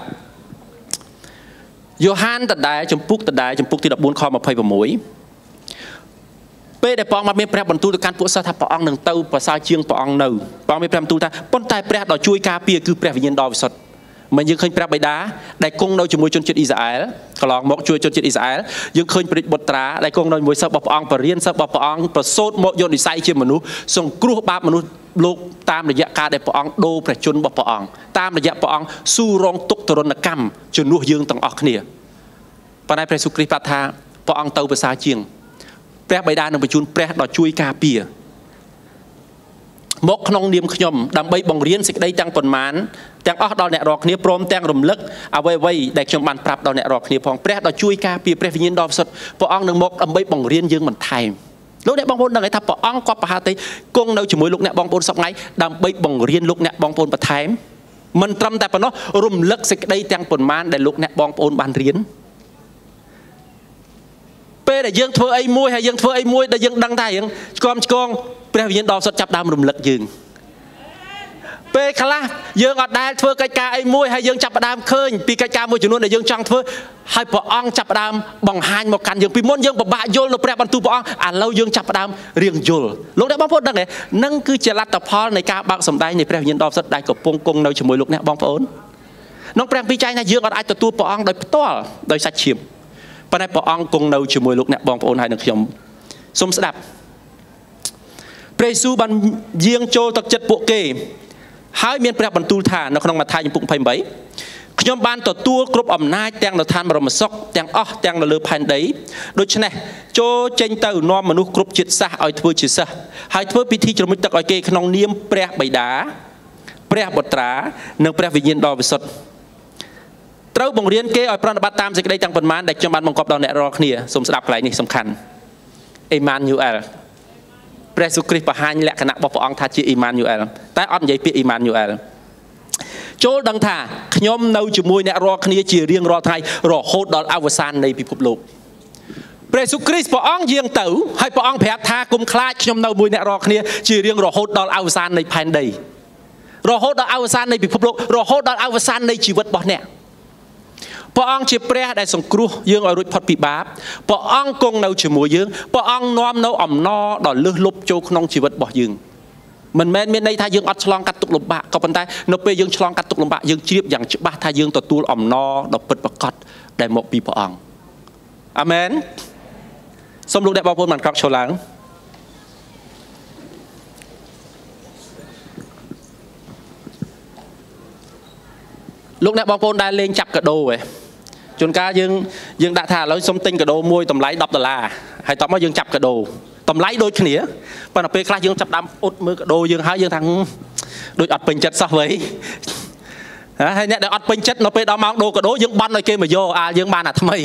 យ៉ូហានតដែលចំពុកតដែលចំពុកទីដប់បួនខម្ភៃប្រាំមួយពេលដែលព្រះអង្គបានមានព្រះបន្ទូលទៅកាន់ពួកសិស្សថាព្រះអង្គនឹងទៅប្រសើរជាងព្រះអង្គនៅព្រះអង្គមានព្រះបន្ទូលថាប៉ុន្តែព្រះដ៏ជួយការពារគឺព្រះវិញ្ញាណដ៏វិសុទ្ធមិនយើងឃើញព្រះបិតាដែលគង់នៅជាមួយជនជាតិអ៊ីស្រាអែលកន្លងមកជួយជនជាតិអ៊ីស្រាអែលយើងឃើញព្រះបុត្រាដែលគង់នៅជាមួយសិស្សរបស់ព្រះអង្គបរិញ្ញាសិស្សរបស់ព្រះអង្គប្រសូតមកយកនិស្ស័យជាមនុស្សសង្គ្រោះបាបមនុស្សលោកតាមរយៈការដែលព្រះអង្គដូរព្រះជន្មរបស់ព្រះអង្គតាមរយៈព្រះអង្គស៊ូរងទុក្ខទរណកម្មជំនួសយើងទាំងអស់គ្នាប៉ុន្តែព្រះយេស៊ូវគ្រីស្ទប្រាប់ថាព្រះអង្គទៅប្រសើរជាងព្រះបិតានឹងបញ្ជូនព្រះដ៏ជួយការពារមកក្នុងនាមខ្ញុំដើម្បីបង្រៀនសេចក្តីទាំងប៉ុន្មានទាំងអស់ដល់អ្នករាល់គ្នាព្រមទាំងរំលឹកអ្វីអ្វីដែលខ្ញុំបានប្រាប់ដល់អ្នករាល់គ្នាផងព្រះដ៏ជួយការពារព្រះវិញ្ញាណដ៏ពិសុទ្ធព្រះអង្គនឹងមកដើម្បីបង្រៀនយើងបន្ថែមលោកអ្នកបងប្អូនដឹងថាព្រះអង្គគាត់ប្រហែលទេគង់នៅជាមួយលោកអ្នកបងប្អូនសពថ្ងៃដើម្បីបង្រៀនលោកអ្នកបងប្អូនបន្ថែមមិនត្រឹមតែប៉ុណ្ណោះរំលឹកសេចក្តីទាំងប៉ុន្មានដែលលោកអ្នកបងប្អូនបានរៀនពេលដែលយើងធ្វើអីមួយហើយយើងធ្វើអីមួយដែលយើងដឹងថាយើងឆ្គំឆ្គងព្រះវិញ្ញាណដ៏សុទ្ធចាប់ដើមរំលឹកយើងពេលខ្លះយើងអត់ដែលធ្វើកិច្ចការអីមួយហើយយើងចាប់ផ្ដើមឃើញពីកិច្ចការមួយចំនួនដែលយើងចង់ធ្វើហើយព្រះអង្គចាប់ផ្ដើមបង្ហាញមកកាន់យើងពីមុនយើងពិបាកយល់នៅព្រះបន្ទូលព្រះអង្គឥឡូវយើងចាប់ផ្ដើមរៀងយល់លោកអ្នកបងប្អូនដឹងទេនឹងគឺជាលទ្ធផលនៃការបើកសម្ដែងនៃព្រះវិញ្ញាណដ៏សុទ្ធដែលកំពុងគង់នៅជាមួយលោកអ្នកបងប្អូនក្នុងព្រះពីចែងថាយើងអត់អាចទទួលព្រះអង្គដោយផ្ទាល់ដោយសាច់ឈាមប៉ុន្តែព្រះអង្គគង់នៅជាមួយលោកអ្នកបងប្អូនហើយនឹងខ្ញុំសូមស្ដាប់ព្រះយេស៊ូវបានយាងចូលទឹកចិត្តពួកគេហើយមានព្រះបន្ទូលថានៅក្នុងម៉ាថាយចំពុកยี่สิบแปดខ្ញុំបានទទួលគ្រប់អំណាចទាំងនៅឋានបរមសុខទាំងអស់ទាំងនៅលើផែនដីដូច្នេះចូលចេញទៅនាំមនុស្សគ្រប់ជាតិសាសន៍ឲ្យធ្វើជាសិស្សហើយធ្វើពិធីជ្រមុជទឹកឲ្យគេក្នុងនាមព្រះបិតាព្រះបុត្រានិងព្រះវិញ្ញាណដ៏វិសុទ្ធត្រូវបង្រៀនគេឲ្យប្រតិបត្តិតាមសេចក្តីទាំងប៉ុន្មានដែលខ្ញុំបានបង្គាប់ដល់អ្នករាល់គ្នាសូមស្ដាប់កន្លែងនេះសំខាន់អេម៉ានូអែលព្រះយេស៊ូវគ្រីស្ទបង្ហាញលក្ខណៈរបស់ព្រះអង្គថាជាអេម៉ានូអែលតែអត់និយាយពាក្យអេម៉ានូអែលចូលដឹងថាខ្ញុំនៅជាមួយអ្នករាល់គ្នាជារៀងរាល់ថ្ងៃរហូតដល់អវសាននៃពិភពលោកព្រះយេស៊ូវគ្រីស្ទព្រះអង្គយាងទៅហើយព្រះអង្គប្រាប់ថាគុំខ្លាចខ្ញុំនៅមួយអ្នករាល់គ្នាជារៀងរហូតដល់អវសាននៃផែនដីរហូតដល់អវសាននៃពិភពលោករហូតដល់អវសាននៃជីវិតរបស់អ្នកព្រះអង្គជាព្រះដែលសង្គ្រោះយើងឲ្យរួចផុតពីបាបព្រះអង្គគង់នៅជាមួយយើងព្រះអង្គនាំនៅអំណរដ៏លើសលប់ចូលក្នុងជីវិតរបស់យើងមិនមែនមានន័យថាយើងអត់ឆ្លងកាត់ទុក្ខលំបាកក៏ប៉ុន្តែនៅពេលយើងឆ្លងកាត់ទុក្ខលំបាកយើងជ្រាបយ៉ាងច្បាស់ថាយើងទទួលអំណរដ៏ពិតប្រាកដដែលមកពីព្រះអង្គអាមែនសូមលោកអ្នកបងប្អូនបានក្រោកឈរឡើងលោកអ្នកបងប្អូនដែលលេងចាប់កាដូហ៎ជួនកាលយើងយើងដាក់ថាឥឡូវសុំទិញកាដូមួយតម្លៃដប់ដុល្លារហើយតោះមកយើងចាប់កាដូតម្លៃដូចគ្នាប៉ុន្តែពេលខ្លះយើងចាប់ដាំអ៊ុតមើលកាដូយើងហើយយើងថាដូចអត់ពេញចិត្តសោះវៃហើយអ្នកដែលអត់ពេញចិត្តនៅពេលដល់ម៉ោងដូរកាដូយើងបន់ឲ្យគេមកយកអាលយើងបានអាថ្មី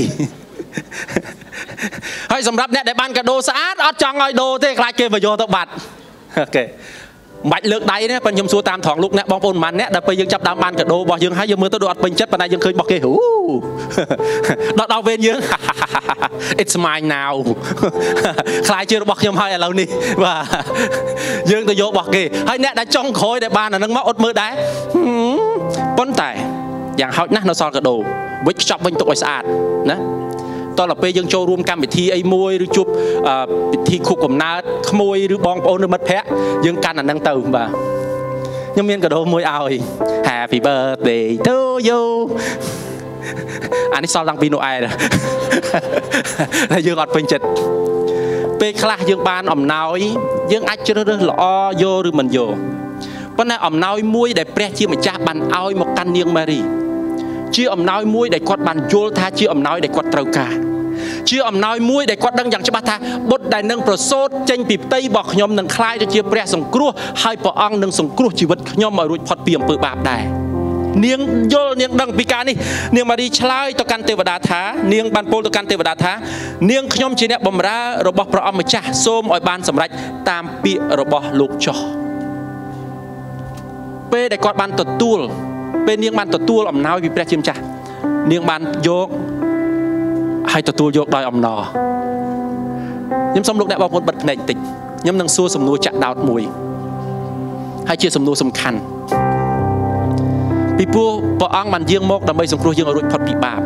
ហើយសម្រាប់អ្នកដែលបានកាដូស្អាតអត់ចង់ឲ្យដូរទេខ្លាចគេមកយកទៅបាត់អូខេមិនបាច់លើកដៃទេប៉ុន្តែខ្ញុំសួរតាមត្រង់លោកអ្នកបងប្អូនប៉ុន្មានអ្នកដែលពេលយើងចាប់ដើមបានកាដូរបស់យើងហើយយើងមើលទៅដូចអត់ពេញចិត្តប៉ុន្តែយើងឃើញរបស់គេហូដល់ដល់វេនយើង it's mine now ខ្លាយជារបស់ខ្ញុំហើយឥឡូវនេះបាទយើងទៅយករបស់គេហើយអ្នកដែលចង់ក្រោយដែលបានអានឹងមកអត់មើលដែរប៉ុន្តែយ៉ាងហោចណាស់នៅសល់កាដូវិចខ្ចប់វិញទុកឲ្យស្អាតណាតទៅពេលយើងចូលរួមកម្មវិធីអីមួយឬជួបពិធីខួបកំណើតក្មួយឬបងប្អូនឬមិត្តភ័ក្តិយើងកាន់អានឹងទៅបាទខ្ញុំមានកាដូមួយឲ្យ Happy birthday to you អានេះសល់តាំងពីណូអែលហើយយើងអត់ពេញចិត្តពេលខ្លះយើងបានអំណោយយើងអាចជ្រើសរើសល្អយកឬមិនយកប៉ុន្តែអំណោយមួយដែលព្រះជាម្ចាស់បានឲ្យមកកាន់នាងម៉ារីជាអំណោយមួយដែលគាត់បានយល់ថាជាអំណោយដែលគាត់ត្រូវការជាអំណោយមួយដែលគាត់ដឹងយ៉ាងច្បាស់ថាបុត្រដែលនឹងប្រសូតចេញពីផ្ទៃរបស់ខ្ញុំនឹងក្លាយទៅជាព្រះសង្គ្រោះហើយព្រះអង្គនឹងសង្គ្រោះជីវិតខ្ញុំឲ្យរួចផុតពីអំពើបាបដែរនាងយល់នាងដឹងពីការនេះនាងម៉ារីឆ្លើយទៅកាន់ទេវតាថានាងបានពោលទៅកាន់ទេវតាថានាងខ្ញុំជាអ្នកបម្រើរបស់ព្រះអង្គម្ចាស់សូមឲ្យបានសម្រេចតាមពាក្យរបស់លោកចោះពេលដែលគាត់បានទទួលពេលនាងបានទទួលអំណោយពីព្រះជាម្ចាស់នាងបានយកហើយទទួលយកដោយអំណរខ្ញុំសូមលោកអ្នកបងប្អូនបិទភ្នែកបន្តិចខ្ញុំនឹងសួរសំណួរចាក់ដោតមួយហើយជាសំណួរសំខាន់ពីព្រោះព្រះអង្គបានយាងមកដើម្បីសង្គ្រោះយើងឲ្យរួចផុតពីបាប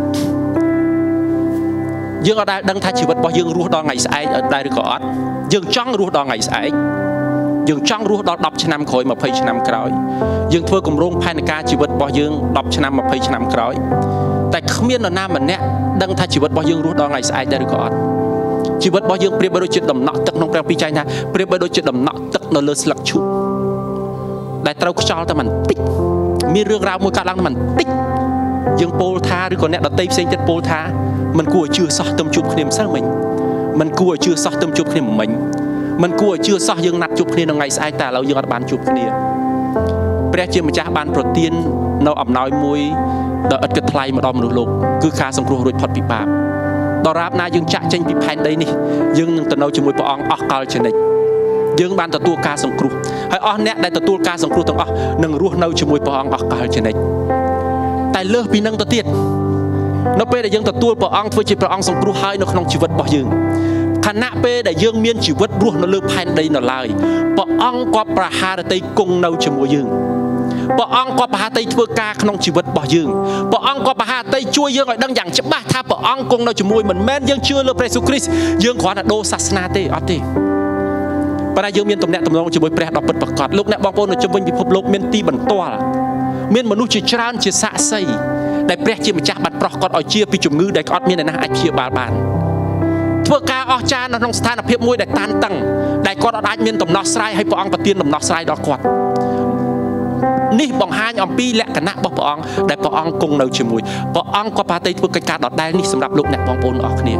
យើងអត់ដែលដឹងថាជីវិតរបស់យើងរស់ដល់ថ្ងៃស្អែកដែរឬក៏អត់យើងចង់រស់ដល់ថ្ងៃស្អែកយើងចង់រស់ដល់ដប់ឆ្នាំក្រោយម្ភៃឆ្នាំក្រោយយើងធ្វើគម្រោងផែនការជីវិតរបស់យើងដប់ឆ្នាំម្ភៃឆ្នាំក្រោយតែគ្មាននរណាម្នាក់ដឹងថាជីវិតរបស់យើងរស់ដល់ថ្ងៃស្អែកដែរឬក៏អត់ជីវិតរបស់យើងប្រៀបបីដូចជាដំណក់ទឹកក្នុងព្រះពីចែងថាប្រៀបបីដូចជាដំណក់ទឹកនៅលើស្លឹកឈូកដែលត្រូវខ្យល់តែបន្តិចមានរឿងរ៉ាវមួយកើតឡើងតែបន្តិចយើងពោលថាឬក៏អ្នកដតីផ្សេងទៀតពោលថាมันគួរឲ្យជឿសោះទៅជួបគ្នាម្សិលមិញมันគួរឲ្យជឿសោះទៅជួបគ្នាមិញมันគួរឲ្យជឿសោះយើងណាត់ជួបគ្នានៅថ្ងៃស្អែកតែឥឡូវយើងអត់បានជួបគ្នាព្រះជាម្ចាស់បានប្រទាននៅអំណោយមួយដ៏ឥតគិតថ្លៃមកដល់មនុស្សលោកគឺការសង្គ្រោះរួចផុតពីបាបដរាបណាយើងចាក់ចេញពីផែនដីនេះយើងនឹងទៅនៅជាមួយព្រះអង្គអស់កលជានិច្ចយើងបានទទួលការសង្គ្រោះហើយអស់អ្នកដែលទទួលការសង្គ្រោះទាំងអស់នឹងរស់នៅជាមួយព្រះអង្គអស់កលជានិច្ចតែលើសពីនឹងទៅទៀតនៅពេលដែលយើងទទួលព្រះអង្គធ្វើជាព្រះអង្គសង្គ្រោះហើយនៅក្នុងជីវិតរបស់យើងខណៈពេលដែលយើងមានជីវិតរស់នៅលើផែនដីនៅឡើយព្រះអង្គក៏ប្រហារតីគង់នៅជាមួយយើងព្រះអង្គក៏ប្រហារតីធ្វើការក្នុងជីវិតរបស់យើងព្រះអង្គក៏ប្រហារតីជួយយើងឲ្យដឹងយ៉ាងច្បាស់ថាព្រះអង្គគង់នៅជាមួយមិនមែនយើងជឿលើព្រះយេស៊ូវគ្រីស្ទយើងគ្រាន់តែដូរសាសនាទេអត់ទេប៉ុន្តែយើងមានទំនាក់ទំនងជាមួយព្រះដ៏ពិតប្រាកដលោកអ្នកបងប្អូននៅជុំវិញពិភពលោកមានទីបន្ទាល់មានមនុស្សជាច្រើនជាសាក្សីដែលព្រះជាម្ចាស់បានប្រោះគាត់ឲ្យជាពីជំងឺដែលគាត់មានអ្នកណាអាចព្យាបាលបានធ្វើការអស្ចារ្យនៅក្នុងស្ថានភាពមួយដែលតានតឹងដែលគាត់អាចមានដំណោះស្រាយឲ្យព្រះអង្គប្រទានដំណោះស្រាយដល់គាត់នេះបង្ហាញអំពីលក្ខណៈរបស់ព្រះអង្គដែលព្រះអង្គគង់នៅជាមួយព្រះអង្គក៏ប្រតិធ្វើកិច្ចការដដែលនេះសម្រាប់លោកអ្នកបងប្អូនអស់គ្នា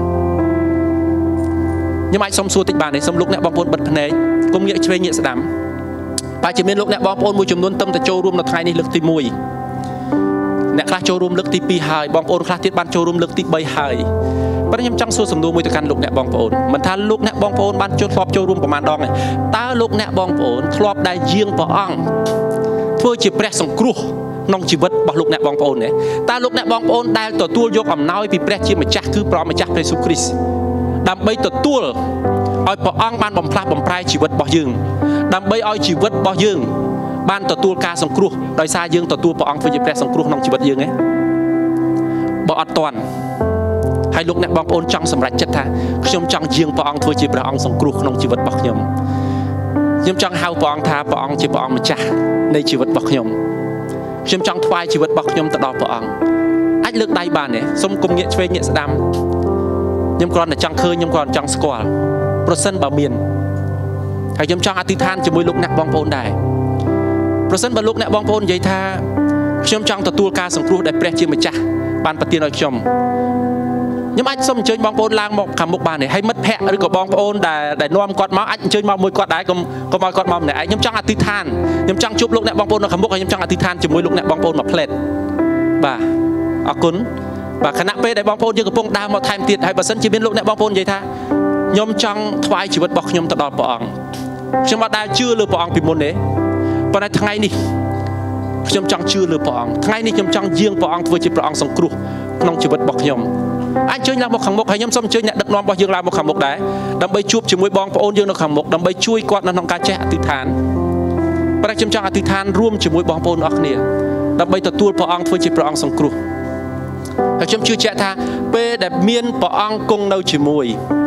ខ្ញុំអាចសុំសួរតិចបានទេសុំលោកអ្នកបងប្អូនបិទភ្នែកកុំងាកឆ្វេងងាកស្ដាំបើជាមានលោកអ្នកបងប្អូនមួយចំនួនទៅទៅចូលរួមនៅថ្ងៃនេះលើកទីមួយអ្នកខ្លះចូលរួមលើកទីពីរហើយបងប្អូនខ្លះទៀតបានចូលរួមលើកទីបីហើយប៉ុន្តែខ្ញុំចង់សួរសំណួរមួយទៅកាន់លោកអ្នកបងប្អូនមិនថាលោកអ្នកបងប្អូនបានចូលធ្លាប់ចូលរួមប្រមាណដងទេតើលោកអ្នកបងប្អូនធ្លាប់ដែលយាងព្រះអង្គធ្វើជាព្រះសង្គ្រោះក្នុងជីវិតរបស់លោកអ្នកបងប្អូនទេតើលោកអ្នកបងប្អូនដែលទទួលយកអំណោយពីព្រះជាម្ចាស់គឺព្រះម្ចាស់ព្រះយេស៊ូវគ្រីស្ទដើម្បីទទួលឲ្យព្រះអង្គបានបំផ្លាស់បំប្រែជីវិតរបស់យើងដើម្បីឲ្យជីវិតរបស់យើងបានទទួលការសង្គ្រោះដោយសារយើងទទួលព្រះអង្គធ្វើជាព្រះសង្គ្រោះក្នុងជីវិតយើងទេបើអត់ទាន់ហើយលោកអ្នកបងប្អូនចង់សម្រេចចិត្តថាខ្ញុំចង់យាងព្រះអង្គធ្វើជាព្រះអង្គសង្គ្រោះក្នុងជីវិតរបស់ខ្ញុំខ្ញុំចង់ហៅព្រះអង្គថាព្រះអង្គជាព្រះអង្គម្ចាស់នៃជីវិតរបស់ខ្ញុំខ្ញុំចង់ថ្វាយជីវិតរបស់ខ្ញុំទៅដល់ព្រះអង្គអាចលើកដៃបានទេសូមគុំងាកឆ្វេងងាកស្ដាំខ្ញុំគ្រាន់តែចង់ឃើញខ្ញុំគ្រាន់តែចង់ស្គាល់ប្រសិនបើមានហើយខ្ញុំចង់អធិដ្ឋានជាមួយលោកអ្នកបងប្អូនដែរប្រសិនបើលោកអ្នកបងប្អូននិយាយថាខ្ញុំចង់ទទួលការសង្គ្រោះដែលព្រះជាម្ចាស់បានប្រទានឲ្យខ្ញុំខ្ញុំអាចសូមអញ្ជើញបងប្អូនឡើងមកខាងមុខបានទេហើយមិត្តភ័ក្តិឬក៏បងប្អូនដែលដែលនាំគាត់មកអាចអញ្ជើញមកមួយគាត់ដែរកុំកុំឲ្យគាត់មកម្នាក់ឯងខ្ញុំចង់អធិដ្ឋានខ្ញុំចង់ជួបលោកអ្នកបងប្អូននៅខាងមុខហើយខ្ញុំចង់អធិដ្ឋានជាមួយលោកអ្នកបងប្អូនមួយផ្លេតបាទអរគុណបាទខណៈពេលដែលបងប្អូនយើងកំពុងដើរមកថែមទៀតហើយបើសិនជាមានលោកអ្នកបងប្អូននិយាយថាខ្ញុំចង់ថ្វាយជីវិតរបស់ខ្ញុំទៅដល់ព្រះអង្គខ្ញុំអត់ដែលជឿលើព្រះអង្គពីមុនទេប៉ុន្តែថ្ងៃនេះខ្ញុំចង់ជឿលើព្រះអង្គថ្ងៃនេះខ្ញុំចង់យាងព្រះអង្គធ្វើជាព្រះអង្គសង្គ្រោះក្នុងជីវិតរបស់ខ្ញុំអាចជួយឡើងមកខាងមុខហើយខ្ញុំសូមអញ្ជើញអ្នកដឹកនាំរបស់យើងឡើងមកខាងមុខដែរដើម្បីជួបជាមួយបងប្អូនយើងនៅខាងមុខដើម្បីជួយគាត់នៅក្នុងការចេះអធិដ្ឋានប៉ុន្តែខ្ញុំចង់អធិដ្ឋានរួមជាមួយបងប្អូនអស់គ្នាដើម្បីទទួលព្រះអង្គធ្វើជាព្រះអង្គសង្គ្រោះហើយខ្ញុំជឿជាក់ថាពេលដែលមានព្រះអង្គគង់នៅជាមួយ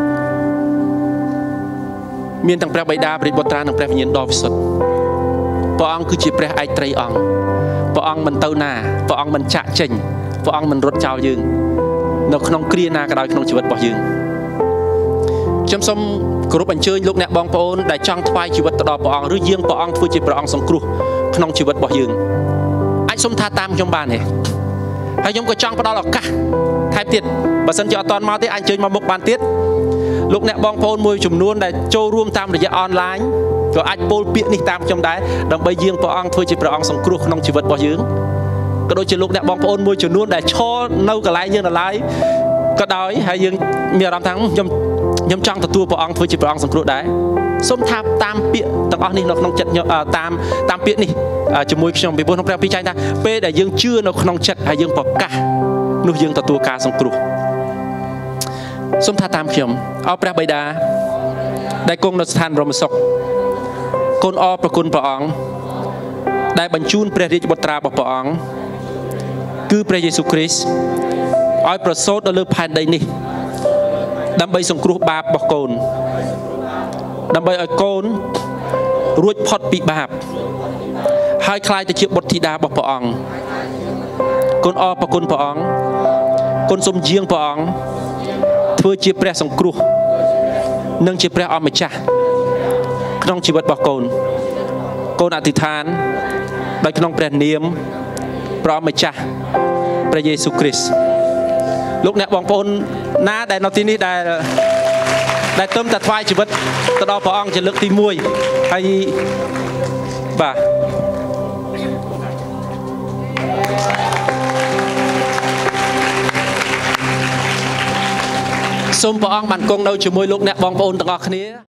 មានទាំងព្រះបិតាព្រះបុត្រានិងព្រះវិញ្ញាណដ៏វិសុទ្ធព្រះអង្គគឺជាព្រះឯកត្រីអង្គព្រះអង្គមិនទៅណាព្រះអង្គមិនចាក់ចេញព្រះអង្គមិនរត់ចោលយើងនៅក្នុងគ្រាណាក៏ដោយក្នុងជីវិតរបស់យើងខ្ញុំសូមគោរពអញ្ជើញលោកអ្នកបងប្អូនដែលចង់ថ្វាយជីវិតទៅដល់ព្រះអង្គឬយាងព្រះអង្គធ្វើជាព្រះអង្គសង្គ្រោះក្នុងជីវិតរបស់យើងអាចសូមថាតាមខ្ញុំបានទេហើយខ្ញុំក៏ចង់ផ្ដល់ឱកាសថែមទៀតបើសិនជាអត់ទាន់មកទេអាចអញ្ជើញមកមុខបានទៀតលោកអ្នកបងប្អូនមួយចំនួនដែលចូលរួមតាមរយៈអនឡាញក៏អាចពោលពាក្យនេះតាមខ្ញុំដែរដើម្បីយាងព្រះអង្គធ្វើជាព្រះអង្គសង្គ្រោះក្នុងជីវិតរបស់យើងក៏ដូចជាលោកអ្នកបងប្អូនមួយចំនួនដែលឈរនៅកន្លែងយើងនៅឡើយក៏ដោយហើយយើងមានអារម្មណ៍ថាខ្ញុំខ្ញុំចង់ទទួលព្រះអង្គធ្វើជាព្រះអង្គសង្គ្រោះដែរសូមថាតាមពាក្យទាំងអស់នេះនៅក្នុងចិត្តខ្ញុំតាមតាមពាក្យនេះជាមួយខ្ញុំពីព្រោះក្នុងព្រះពីចែងថាពេលដែលយើងជឿនៅក្នុងចិត្តហើយយើងប្រកាសនោះយើងទទួលការសង្គ្រោះសូមថាតាមខ្ញុំអោព្រះបិតាដែលគង់នៅស្ថានបរមសុខគុណអរប្រគុណព្រះអង្គដែលបញ្ជូនព្រះរាជបុត្រារបស់ព្រះអង្គគឺព្រះយេស៊ូវគ្រីស្ទឲ្យប្រសូតនៅលើផែនដីនេះដើម្បីសង្គ្រោះបាបរបស់កូនដើម្បីឲ្យកូនរួចផុតពីបាបហើយក្លាយទៅជាបុត្រធីតារបស់ព្រះអង្គគុណអរប្រគុណព្រះអង្គគុណសូមយាងព្រះអង្គធ្វើជាព្រះសង្គ្រោះនិងជាព្រះអម្ចាស់ក្នុងជីវិតរបស់កូនកូនអធិដ្ឋានដោយក្នុងព្រះនាមព្រះម្ចាស់ព្រះយេស៊ូវគ្រីស្ទលោកអ្នកបងប្អូនណាដែលនៅទីនេះដែលដែលទៅតែថ្វាយជីវិតទៅដល់ព្រះអង្គជាលើកទីមួយហើយបាទសូមព្រះអង្គបានគង់នៅជាមួយលោកអ្នកបងប្អូនទាំងអស់គ្នា